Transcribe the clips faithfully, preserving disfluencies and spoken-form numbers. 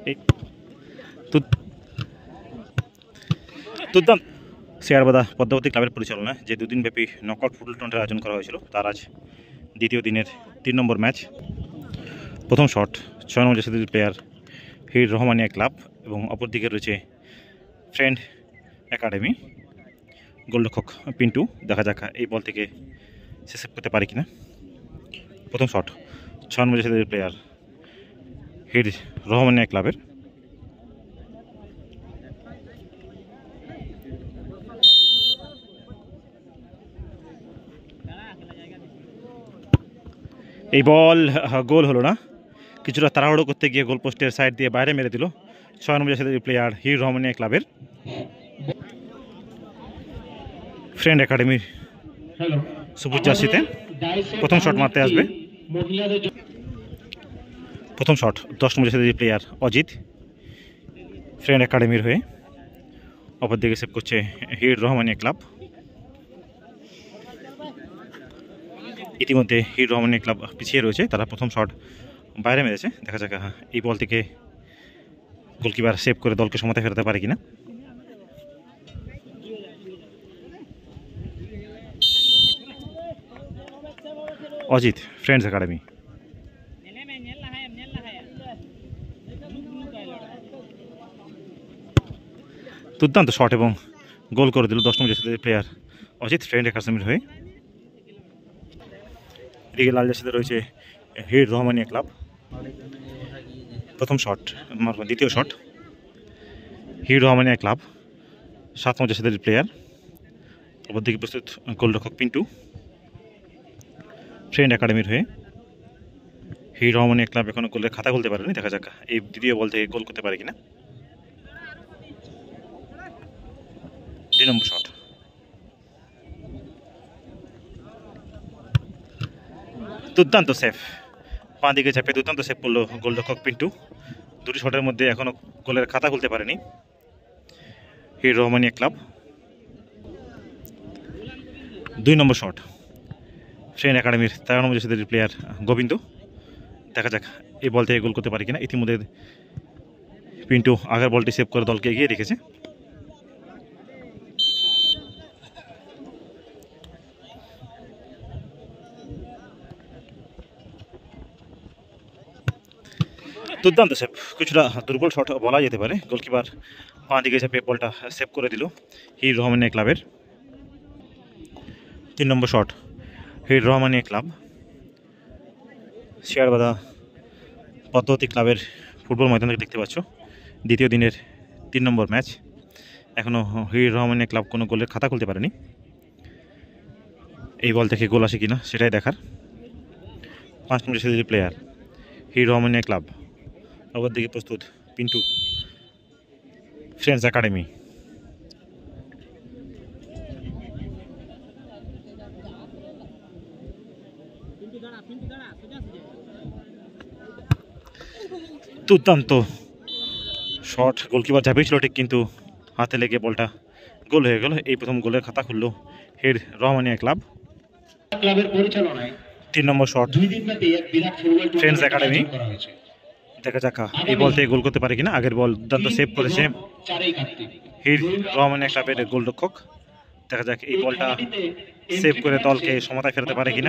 এই দুর্দান্ত শেয়ারবাদা পদ্মাবতী ক্লাবের পরিচালনায় যে দুদিনব্যাপী নকআউট ফুটবল টুর্নামেন্টের আয়োজন করা হয়েছিল তার আজ দ্বিতীয় দিনের তিন নম্বর ম্যাচ। প্রথম শট ছয় নম্বর জার্সির প্লেয়ার হির রহমানিয়া ক্লাব এবং অপরদিকে রয়েছে ফ্রেন্ড একাডেমি গোলরক্ষক পিন্টু। দেখা যাক এই বল থেকে সে সেভ করতে পারে কিনা। প্রথম শট ছয় নম্বর জার্সির প্লেয়ার হির রহমানিয়া ক্লাবের। এই বল গোল হলো না, কিছুটা তাড়াহুড়ো করতে গিয়ে গোল পোস্টের সাইড দিয়ে বাইরে মেরে দিল ছয় নম্বর জার্সির প্লেয়ার হির রহমানিয়া ক্লাবের। ফ্রেন্ড একাডেমির সবুজ জার্সিতে প্রথম শট মারতে আসবে। প্রথম শট দশ নম্বর জার্সির প্লেয়ার অজিত ফ্রেন্ড একাডেমির হয়ে, অপরদিকে সেভ করছে হির রহমানিয়া ক্লাব। ইতিমধ্যে হির রহমানিয়া ক্লাব পিছিয়ে রয়েছে, তারা প্রথম শট বাইরে মেরেছে। দেখা যাক এই বল থেকে গোলকিপার সেভ করে দলকে সমতায় ফেরাতে পারে কিনা। Ajit friends academy. দুর্দান্ত শট এবং গোল করে দিল দশ নম্বর জার্সির প্লেয়ার অজিত ফ্রেন্ড একাডেমির হয়ে। এদিকে লাল জার্সিতে রয়েছে হির রহমানিয়া ক্লাব। প্রথম শট দ্বিতীয় শট হির রহমানিয়া ক্লাব সাত নম্বর জার্সির প্লেয়ার, অপরদিকে প্রস্তুত গোলরক্ষক পিন্টু ফ্রেন্ড একাডেমির হয়ে। হির রহমানিয়া ক্লাব এখনো গোলের খাতা খুলতে পারেনি, দেখা যাক এই দ্বিতীয় বল থেকে গোল করতে পারে কিনা। দুই নম্বর শট দুর্দান্ত সেভ, পা দিকে চাপে দুর্দান্ত সেভ করলো গোলরক্ষক পিন্টু। দুটি শটের মধ্যে এখনো গোলের খাতা খুলতে পারেনি হির রহমানিয়া ক্লাব। দুই নম্বর শট ফ্রেন্ড একাডেমির তেরো নম্বর জার্সির প্লেয়ার গোবিন্দ। দেখা যাক এই বল থেকে গোল করতে পারে কিনা। ইতিমধ্যে পিন্টু আগের বলটি সেভ করে দলকে এগিয়ে রেখেছে। দুর্দান্ত সেভ, কিছুটা দুর্বল শট বলা যেতে পারে। গোলকিপার পা দিকে চাপে বলটা সেভ করে দিল হির রহমানিয়া ক্লাবের। তিন নম্বর শট হির রহমানিয়া ক্লাব শেয়ারবাদা পদ্মাবতী ক্লাবের ফুটবল ময়দান থেকে দেখতে পাচ্ছ দ্বিতীয় দিনের তিন নম্বর ম্যাচ। এখনও হির রহমানিয়া ক্লাব কোনো গোলের খাতা খুলতে পারেনি। এই বল থেকে গোল আসে কিনা সেটাই দেখার। পাঁচ নম্বর জার্সির প্লেয়ার হির রহমানিয়া ক্লাব, অপরদিকে প্রস্তুত পিন্টু ফ্রেন্ডস একাডেমি। দুর্দান্ত শট, গোলকিপার ঝাঁপিয়েছিল ঠিক, কিন্তু হাতে লেগে বলটা গোল হয়ে গেল। এই প্রথম গোলের খাতা খুললো হির রহমানিয়া ক্লাব। তিন নম্বর শট ফ্রেন্ডস একাডেমি। দেখা যাক এই বল থেকে গোল করতে পারে কিনা। আগের বল দুর্দান্ত সেভ করেছে হির রহমানিয়া ক্লাবের গোলরক্ষক। দেখা যাক এই বলটা সেভ করে দলকে সমতায় ফেরাতে পারে কিনা।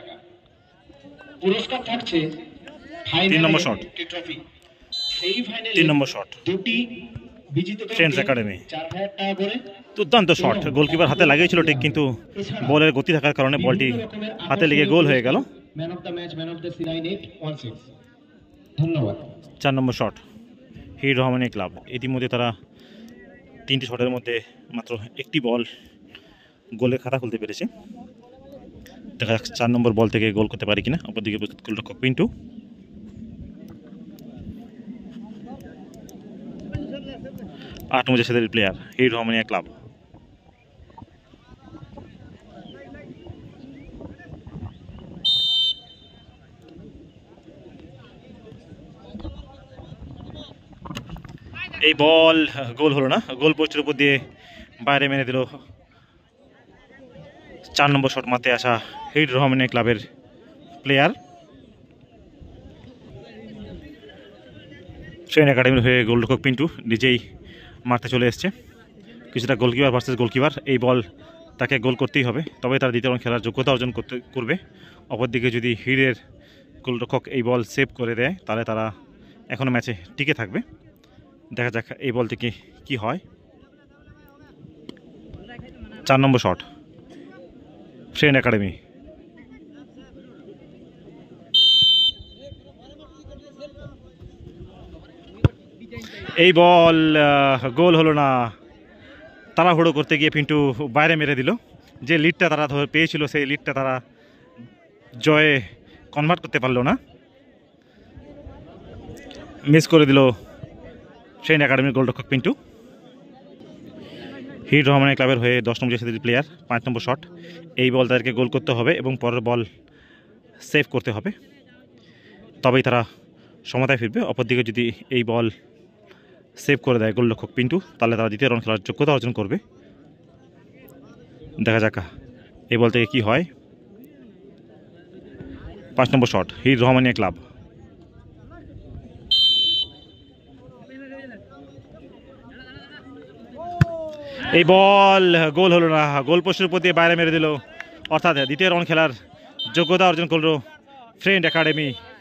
তিন নম্বর শট তিন নম্বর শট ফ্রেন্ডস একাডেমি। দুর্দান্ত শট, গোলকিপার হাতে লাগিয়েছিল ঠিক, কিন্তু বলের গতি থাকার কারণে বলটি হাতে লেগে গোল হয়ে গেল। চার নম্বর শট হির রহমানিয়া ক্লাব। ইতিমধ্যে তারা তিনটি শটের মধ্যে মাত্র একটি বল গোলের খাতা খুলতে পেরেছে। দেখা যাক চার নম্বর বল থেকে গোল করতে পারে কিনা। অপরদিকে প্রস্তুত গোলরক্ষক পিন্টু। আট নম্বর জার্সির প্লেয়ার হির রহমানিয়া ক্লাব। এই বল গোল হলো না, গোল পোস্টের উপর দিয়ে বাইরে মেরে দিল চার নম্বর শট মারতে আসা হির রহমানিয়া ক্লাবের প্লেয়ার। ফ্রেন্ড একাডেমির হয়ে গোলরক্ষক পিন্টু নিজেই মারতে চলে এসছে। কিছুটা গোলকিপার ভার্সেস গোলকিপার, এই বল তাকে গোল করতেই হবে, তবে তারা দ্বিতীয় রাউন্ড খেলার যোগ্যতা অর্জন করতে করবে। অপরদিকে যদি হিরের গোলরক্ষক এই বল সেভ করে দেয় তাহলে তারা এখনও ম্যাচে টিকে থাকবে। দেখা যাক এই বল থেকে কি হয়। চার নম্বর শট ফ্রেন্ড একাডেমি। এই বল গোল হলো না, তাড়াহুড়ো করতে গিয়ে পিন্টু বাইরে মেরে দিল। যে লিডটা তারা ধরে পেয়েছিল সেই লিডটা তারা জয়ে কনভার্ট করতে পারলো না, মিস করে দিল ফ্রেন্ড একাডেমির গোলরক্ষক পিন্টু। হিট রহমানের ক্লাবের হয়ে দশ নম্বর জার্সি প্লেয়ার, পাঁচ নম্বর শট। এই বল তাদেরকে গোল করতে হবে এবং পরের বল সেভ করতে হবে, তবেই তারা সমতায় ফিরবে। অপরদিকে যদি এই বল সেভ করে দেয় গোলরক্ষক পিন্টু তাহলে তারা দ্বিতীয় রাউন্ড খেলার যোগ্যতা অর্জন করবে। দেখা যাক এই বল থেকে কী হয়। পাঁচ নম্বর শট হিট রহমানিয়া ক্লাব। এই বল গোল হলো না, গোল পোস্টের উপর দিয়ে বাইরে মেরে দিল, অর্থাৎ দ্বিতীয় রাউন্ড খেলার যোগ্যতা অর্জন করল ফ্রেন্ড একাডেমি।